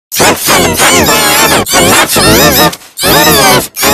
With fun and teddy bear and lots of music, videos,